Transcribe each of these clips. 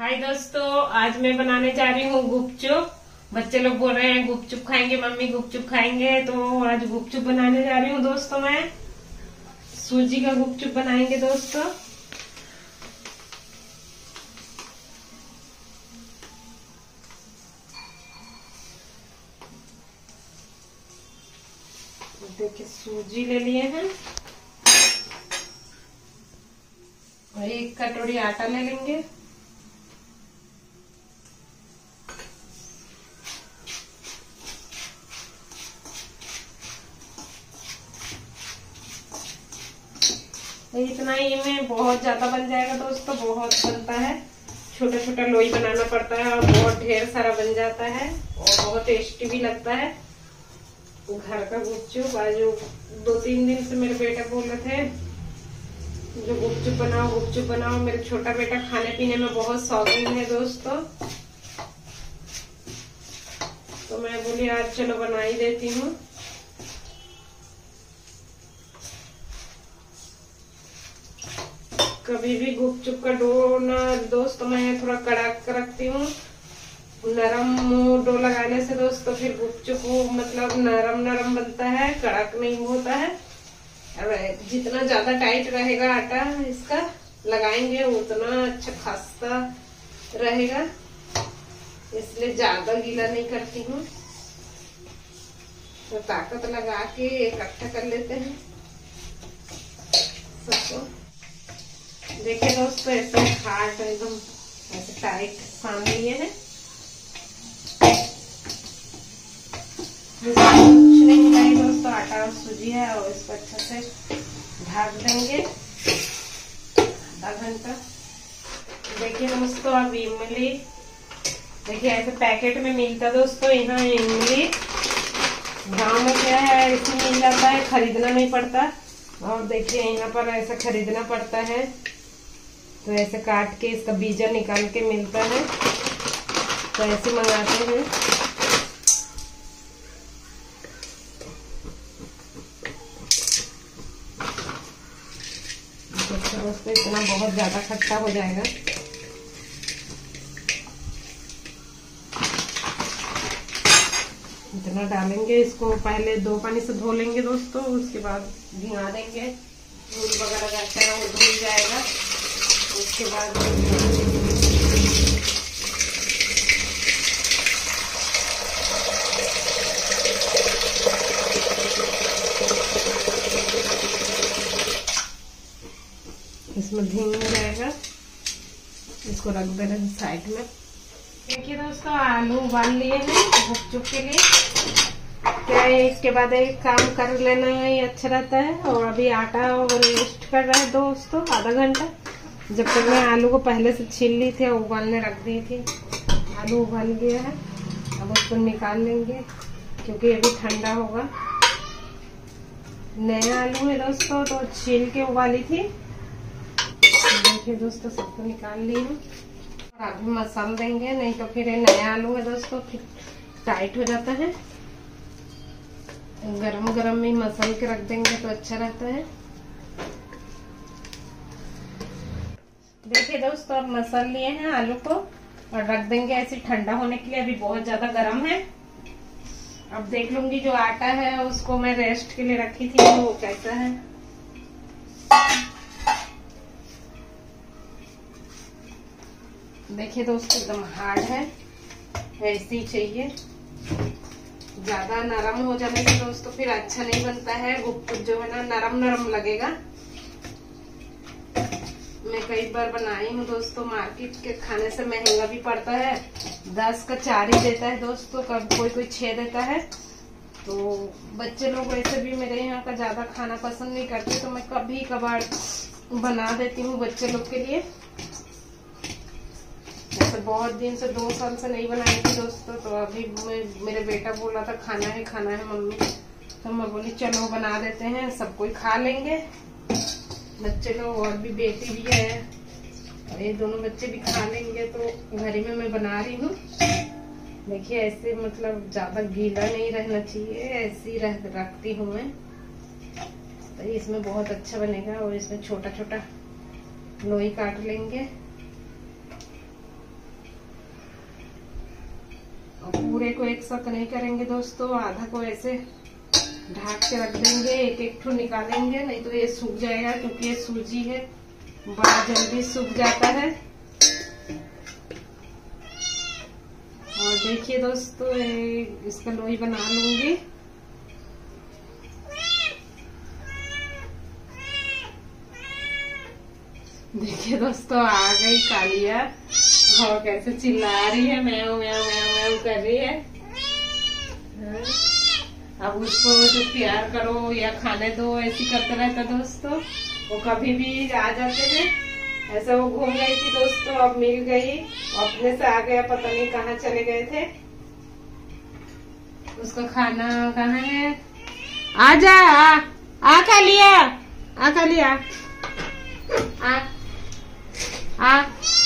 हाय दोस्तों, आज मैं बनाने जा रही हूँ गुपचुप। बच्चे लोग बोल रहे हैं गुपचुप खाएंगे मम्मी, गुपचुप खाएंगे, तो आज गुपचुप बनाने जा रही हूँ दोस्तों। मैं सूजी का गुपचुप बनाएंगे दोस्तों। देखिए सूजी ले लिए हैं और 1 कटोरी आटा ले लेंगे। इतना ही में बहुत ज्यादा बन जाएगा दोस्तों, बहुत बनता है। छोटा छोटा लोई बनाना पड़ता है और बहुत ढेर सारा बन जाता है और बहुत टेस्टी भी लगता है घर का गुपचुप। आज 2-3 दिन से मेरे बेटा बोल रहे थे जो गुपचुप बनाओ गुपचुप बनाओ। मेरा छोटा बेटा खाने पीने में बहुत शौकीन है दोस्तों, तो मैं बोली आज चलो बना ही देती हूँ। कभी भी गुपचुप का डो ना दोस्तों मैं थोड़ा कड़क रखती हूँ। नरम डो लगाने से दोस्तों फिर गुपचुप मतलब नरम नरम बनता है, कड़क नहीं होता है। अब जितना ज्यादा टाइट रहेगा आटा इसका लगाएंगे उतना अच्छा खासा रहेगा, इसलिए ज्यादा गीला नहीं करती हूँ। तो ताकत लगा के इकट्ठा कर लेते हैं सबको। देखिए दोस्तों ऐसे हार्ड एकदम ऐसे टाइट सान लिए हैं, कुछ नहीं मिलाई दोस्तों। आटा और सूजी है और इसको अच्छे से ढक देंगे आधा घंटा। देखिए दोस्तों अब इमली, देखिए ऐसे पैकेट में मिलता दोस्तों। यहाँ इमली गांव में क्या है इसमें मिल जाता है, खरीदना नहीं पड़ता। और देखिए यहाँ पर ऐसा खरीदना पड़ता है, तो ऐसे काट के इसका बीजा निकाल के मिलता है, तो ऐसे मंगाते हैं। दोस्तों इतना बहुत ज्यादा खट्टा हो जाएगा। इतना डालेंगे, इसको पहले 2 पानी से धो लेंगे दोस्तों, उसके बाद भिगा देंगे। धूल वगैरह रहता है वो धुल जाएगा। उसके बाद इसमें भीग जाएगा, इसको रख देना साइड में। देखिए दोस्तों आलू उबाल लिए हैं गुपचुप के लिए। क्या है इसके बाद एक काम कर लेना ही अच्छा रहता है। और अभी आटा रेस्ट कर रहा है दोस्तों आधा घंटा, जब तक मैं आलू को पहले से छील ली थी और उबालने रख दी थी। आलू उबाल गया है, अब उसको निकाल लेंगे क्योंकि अभी ठंडा होगा। नया आलू है दोस्तों तो छील के उबाली थी। देखिए दोस्तों सबको निकाल ली हूँ और अभी मसल देंगे, नहीं तो फिर नया आलू है दोस्तों फिर टाइट हो जाता है। गरम गरम में मसल के रख देंगे तो अच्छा रहता है। देखिए दोस्तों अब मसल लिए हैं आलू को और रख देंगे ऐसे ठंडा होने के लिए। अभी बहुत ज्यादा गर्म है। अब देख लूंगी जो आटा है उसको मैं रेस्ट के लिए रखी थी वो कैसा है। देखिए दोस्तों एकदम हार्ड है, ऐसे ही चाहिए। ज्यादा नरम हो जाने से दोस्तों फिर अच्छा नहीं बनता है गुपचुप, जो है ना नरम नरम लगेगा। मैं कई बार बनाई हूँ दोस्तों, मार्केट के खाने से महंगा भी पड़ता है। 10 का 4 ही देता है दोस्तों, कभी कोई 6 देता है। तो बच्चे लोग वैसे भी मेरे यहाँ का ज्यादा खाना पसंद नहीं करते, तो मैं कभी कभार बना देती हूँ बच्चे लोग के लिए। जैसे बहुत दिन से 2 साल से नहीं बनाई थी दोस्तों, तो अभी मेरे बेटा बोला था खाना है मम्मी, तो मैं बोली चलो बना देते हैं, सब कोई खा लेंगे बच्चे लोग, और भी बेटी भी है और ये दोनों बच्चे भी खा लेंगे। तो घर ही में मैं बना रही हूँ। देखिए ऐसे मतलब ज्यादा गीला नहीं रहना चाहिए, ऐसे ही रखती हूँ मैं, तो इसमें बहुत अच्छा बनेगा। और इसमें छोटा छोटा लोई काट लेंगे। और पूरे को एक साथ नहीं करेंगे दोस्तों, आधा को ऐसे ढक के रख देंगे, एक एक ठो निकालेंगे, नहीं तो ये सूख जाएगा क्योंकि ये सूजी है, बड़ा जल्दी सूख जाता है। और देखिए दोस्तों इसका लोई बना लूंगी। देखिए दोस्तों आ गई कालिया और कैसे चिल्ला रही है, म्याऊं म्याऊं म्याऊं म्याऊं कर रही है। अब उसको जो प्यार करो या खाने दो ऐसी करता रहता दोस्तों। वो कभी भी आ जाते हैं, ऐसा वो घूम गई थी दोस्तों, अब मिल गई, अपने से आ गया, पता नहीं कहाँ चले गए थे। उसका खाना कहाँ है, आजा आ कालिया, आ कालिया आ।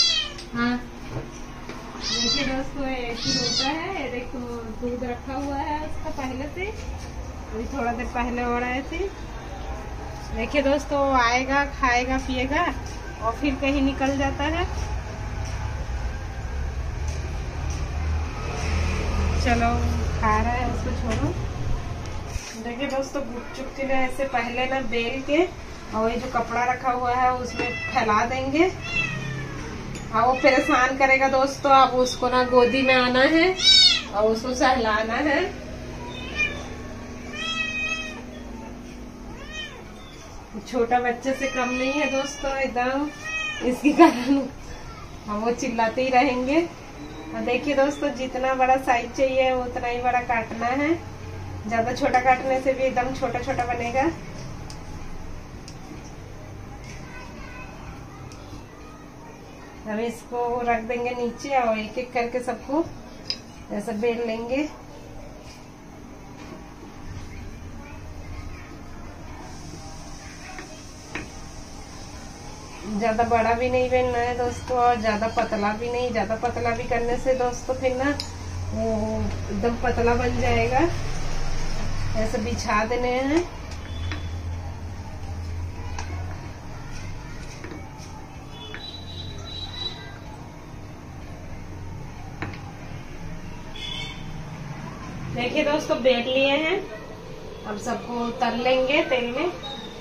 देखिए दोस्तों ऐसी होता है, देखो दूध रखा हुआ है उसका पहले से, अभी थोड़ा देर पहले हो रहे थे। देखिए दोस्तों आएगा, खाएगा, पिएगा और फिर कहीं निकल जाता है। चलो खा रहा है, उसको छोड़ो। देखिए दोस्तों गुपचुप के लिए ऐसे पहले ना बेल के और ये जो कपड़ा रखा हुआ है उसमें फैला देंगे। और वो परेशान करेगा दोस्तों, अब उसको ना गोदी में आना है और उसको सहलाना है। छोटा बच्चे से कम नहीं है दोस्तों एकदम, इसके कारण हम वो चिल्लाते ही रहेंगे। और देखिए दोस्तों जितना बड़ा साइज चाहिए उतना ही बड़ा काटना है, ज्यादा छोटा काटने से भी एकदम छोटा छोटा बनेगा। हम इसको रख देंगे नीचे और एक एक करके सबको ऐसा बेल लेंगे। ज्यादा बड़ा भी नहीं बेलना है दोस्तों और ज्यादा पतला भी नहीं, ज्यादा पतला भी करने से दोस्तों फिर ना वो एकदम पतला बन जाएगा। ऐसे बिछा देने हैं। देखिए दोस्तों बेल लिए हैं, अब सबको तल लेंगे तेल में।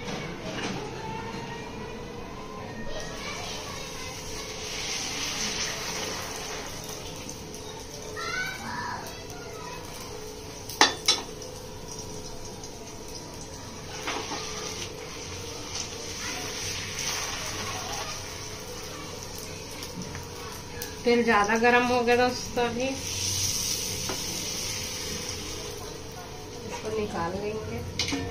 तेल ज्यादा गर्म हो गया दोस्तों, अभी इसको निकाल लेंगे।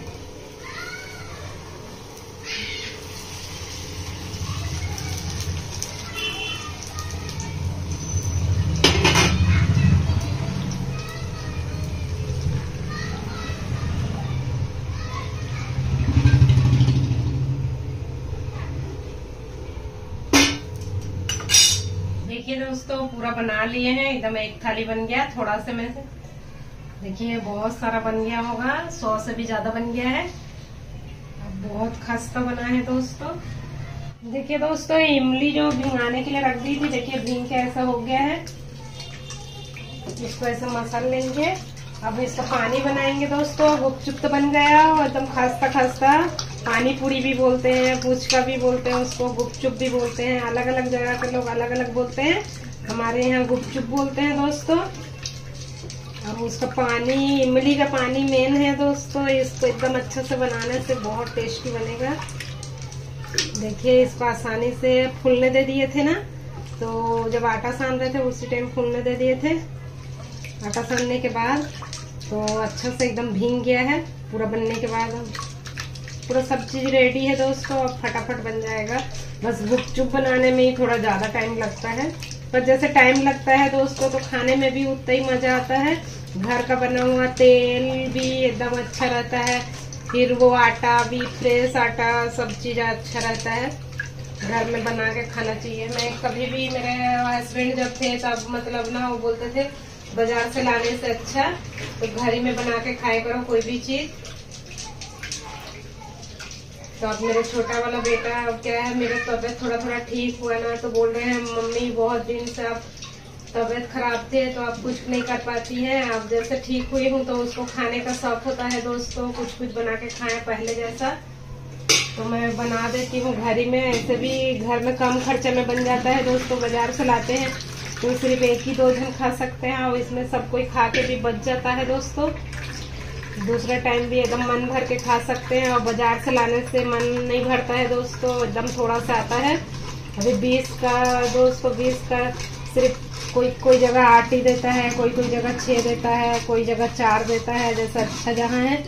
देखिए दोस्तों पूरा बना लिए हैं, एकदम एक थाली बन गया। थोड़ा से में से देखिए बहुत सारा बन गया होगा, 100 से भी ज्यादा बन गया है। अब बहुत खस्ता बना है दोस्तों। देखिए दोस्तों इमली जो भिंगाने के लिए रख दी थी, देखिए भींग के ऐसा हो गया है। इसको ऐसे मसल लेंगे। अब इसका पानी बनाएंगे दोस्तों। गुपचुप तो बन गया और एकदम खस्ता खस्ता। पानी पूरी भी बोलते हैं, पुचका भी बोलते हैं, उसको गुपचुप भी बोलते हैं। अलग अलग जगह के लोग अलग अलग बोलते हैं, हमारे यहाँ गुपचुप बोलते हैं दोस्तों। अब उसका पानी, इमली का पानी मेन है दोस्तों। इसको एकदम अच्छे से बनाने से बहुत टेस्टी बनेगा। देखिए इसको आसानी से फूलने दे दिए थे ना, तो जब आटा सान रहे थे उसी टाइम फूलने दे दिए थे। आटा सानने के बाद तो अच्छा से एकदम भींग गया है। पूरा बनने के बाद पूरा सब चीज रेडी है दोस्तों। अब फटाफट बन जाएगा। बस गुपचुप बनाने में ही थोड़ा ज्यादा टाइम लगता है, पर जैसे टाइम लगता है दोस्तों तो खाने में भी उतना ही मजा आता है। घर का बना हुआ तेल भी एकदम अच्छा रहता है, फिर वो आटा भी फ्रेश आटा, सब चीज अच्छा रहता है। घर में बना के खाना चाहिए। मैं कभी भी, मेरे हस्बैंड जब थे तब मतलब ना वो बोलते थे बाजार से लाने से अच्छा तो घर ही में बना के खाया करो कोई भी चीज। तो अब मेरे छोटा वाला बेटा क्या है, मेरा तबीयत थोड़ा थोड़ा ठीक हुआ ना, तो बोल रहे हैं मम्मी बहुत दिन से आप तबीयत खराब थी तो अब कुछ नहीं कर पाती है। अब जैसे ठीक हुई हूँ तो उसको खाने का शौक होता है दोस्तों, कुछ कुछ बना के खाएं पहले जैसा। तो मैं बना देती हूँ घर ही में, ऐसे भी घर में कम खर्चे में बन जाता है दोस्तों। बाजार से लाते हैं तो सिर्फ एक ही 2 जन खा सकते हैं और इसमें सब कोई खा के भी बच जाता है दोस्तों। दूसरा टाइम भी एकदम मन भर के खा सकते हैं और बाजार से लाने से मन नहीं भरता है दोस्तों, एकदम थोड़ा सा आता है। अभी 20 का दोस्तों, 20 का सिर्फ कोई जगह 8 ही देता है, कोई जगह 6 देता है, कोई जगह 4 देता है, जैसा अच्छा जहाँ है।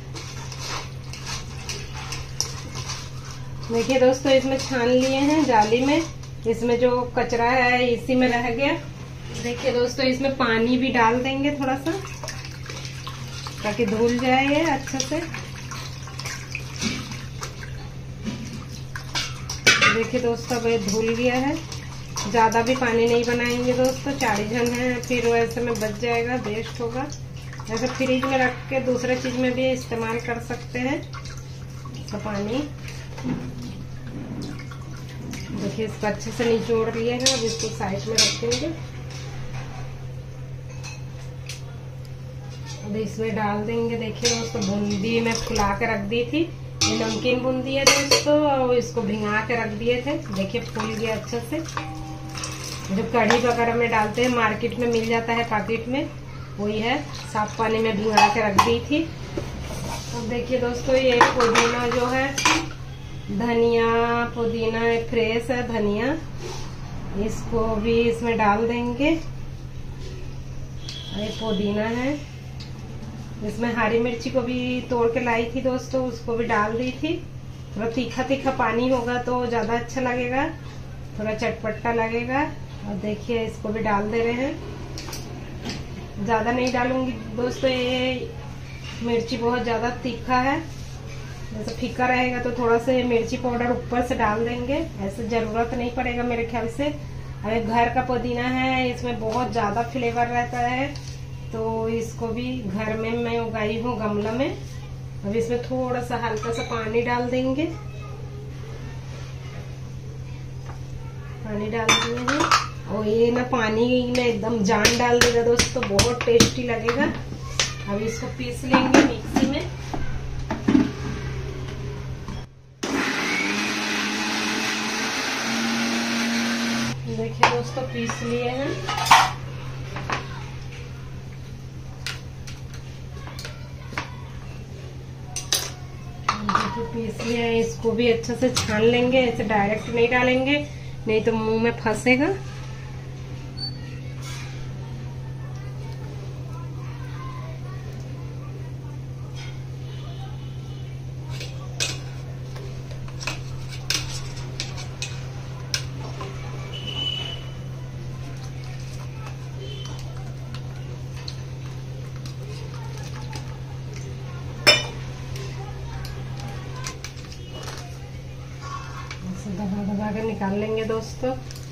देखिए दोस्तों, इसमें छान लिए हैं जाली में, इसमें जो कचरा है इसी में रह गया। देखिए दोस्तों, इसमें पानी भी डाल देंगे थोड़ा सा ताकि धुल जाए ये अच्छे से। देखिए दोस्तों, अब ये धुल गया है। ज्यादा भी पानी नहीं बनाएंगे दोस्तों, 40 जन हैं, फिर वैसे में बच जाएगा, वेस्ट होगा। ऐसे फ्रिज में रख के दूसरे चीज में भी इस्तेमाल कर सकते हैं तो पानी। देखिए, इसको अच्छे से निचोड़ लिए हैं, अब इसको साइड में रखेंगे। अब इसमें डाल देंगे। देखिए दोस्तों, बूंदी मैं फुला के रख दी थी, ये नमकीन बूंदी है दोस्तों, और इसको भिंगा के रख दिए थे। देखिए फूल गया अच्छे से। जो कढ़ी वगैरह में डालते हैं, मार्केट में मिल जाता है पैकेट में, वही है। साफ पानी में भिंगा के रख दी थी। अब देखिए दोस्तों, ये पुदीना जो है, धनिया पुदीना फ्रेश है धनिया, इसको भी इसमें डाल देंगे। ये पुदीना है, इसमें हरी मिर्ची को भी तोड़ के लाई थी दोस्तों, उसको भी डाल दी थी। थोड़ा तीखा तीखा पानी होगा तो ज्यादा अच्छा लगेगा, थोड़ा चटपटा लगेगा। और देखिए, इसको भी डाल दे रहे हैं। ज्यादा नहीं डालूंगी दोस्तों, ये मिर्ची बहुत ज्यादा तीखा है। जैसे फीका रहेगा तो थोड़ा सा मिर्ची पाउडर ऊपर से डाल देंगे, ऐसे जरूरत नहीं पड़ेगा मेरे ख्याल से। अरे घर का पुदीना है, इसमें बहुत ज्यादा फ्लेवर रहता है, तो इसको भी घर में मैं उगाई हूँ गमला में। अब इसमें थोड़ा सा हल्का सा पानी डाल देंगे, पानी डाल दिए हैं। और ये ना पानी में एकदम जान डाल देगा दोस्तों, बहुत टेस्टी लगेगा। अब इसको पीस लेंगे मिक्सी में। देखिए दोस्तों, पीस लिए हैं। पीस लिया है, इसको भी अच्छे से छान लेंगे, ऐसे डायरेक्ट नहीं डालेंगे, नहीं तो मुंह में फंसेगा। दबा दबा के निकाल लेंगे दोस्तों।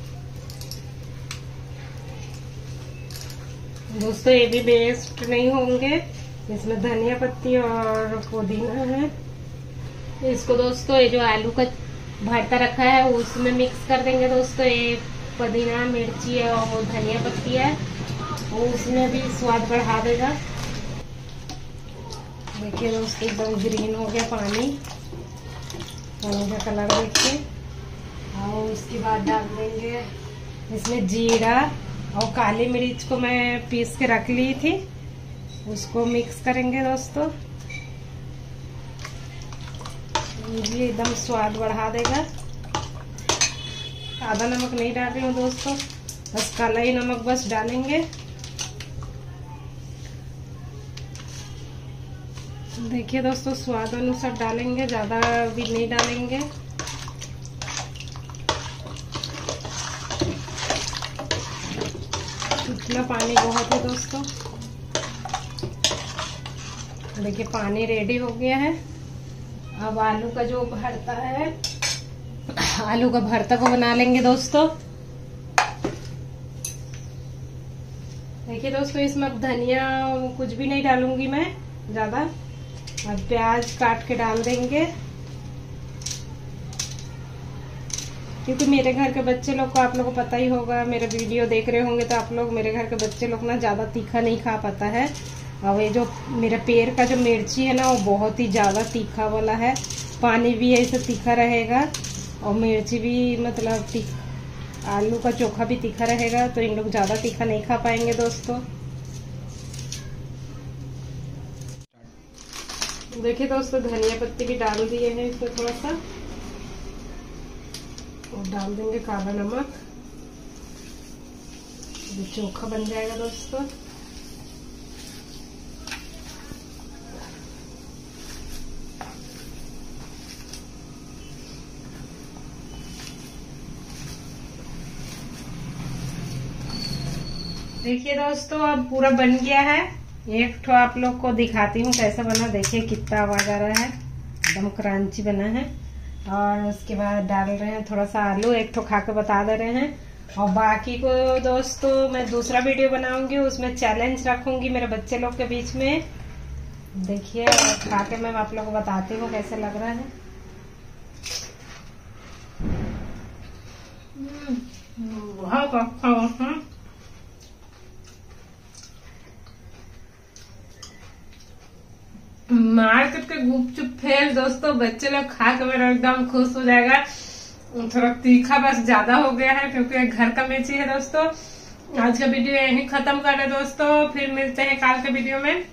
ये भी वेस्ट नहीं होंगे, इसमें धनिया पत्ती और पुदीना है। इसको दोस्तों, ये जो आलू का भरता रखा है उसमें मिक्स कर देंगे दोस्तों। ये पुदीना मिर्ची है और वो धनिया पत्ती है, वो उसमें भी स्वाद बढ़ा देगा। देखिए दोस्तों, एकदम ग्रीन हो गया पानी का कलर देखिए। और उसके बाद डाल देंगे इसमें जीरा और काली मिर्च को मैं पीस के रख ली थी, उसको मिक्स करेंगे दोस्तों। ये भी एकदम स्वाद बढ़ा देगा। आधा नमक नहीं डाल रही हूँ दोस्तों, बस काला ही नमक बस डालेंगे। देखिए दोस्तों, स्वाद अनुसार डालेंगे, ज्यादा भी नहीं डालेंगे। इतना पानी बहुत है दोस्तों। देखिए, पानी रेडी हो गया है। अब आलू का जो भरता है, आलू का भरता को बना लेंगे दोस्तों। देखिए दोस्तों, इसमें अब धनिया कुछ भी नहीं डालूंगी मैं ज्यादा। अब प्याज काट के डाल देंगे। क्योंकि मेरे घर के बच्चे लोग को, आप लोगों को पता ही होगा, मेरा वीडियो देख रहे होंगे तो आप लोग, मेरे घर के बच्चे लोग ना ज़्यादा तीखा नहीं खा पाता है। और ये जो मेरा पेड़ का जो मिर्ची है ना, वो बहुत ही ज़्यादा तीखा वाला है। पानी भी ऐसे तीखा रहेगा और मिर्ची भी मतलब तीखा, आलू का चोखा भी तीखा रहेगा, तो इन लोग ज़्यादा तीखा नहीं खा पाएंगे दोस्तों। देखिए दोस्तों, धनिया पत्ती भी डाल दिए हैं इसमें थोड़ा सा, और डाल देंगे काला नमक। ये चोखा बन जाएगा दोस्तों। देखिए दोस्तों, अब पूरा बन गया है। एक ठो आप लोग को दिखाती हूँ कैसा बना। देखिए कितना आवाज आ रहा है, एकदम क्रंची बना है। और उसके बाद डाल रहे हैं थोड़ा सा आलू, एक ठो खा के बता दे रहे हैं। और बाकी को दोस्तों मैं दूसरा वीडियो बनाऊंगी, उसमें चैलेंज रखूंगी मेरे बच्चे लोग के बीच में। देखिए खा के मैं आप लोग को बताती हूँ कैसे लग रहा है। बहुत अच्छा। मार्केट के गुपचुप फेल दोस्तों, बच्चे लोग खा के मेरा एकदम खुश हो जाएगा। थोड़ा तीखा बस ज्यादा हो गया है क्योंकि घर का मिर्ची है दोस्तों। आज का वीडियो यहीं खत्म कर रहे दोस्तों, फिर मिलते हैं कल के वीडियो में।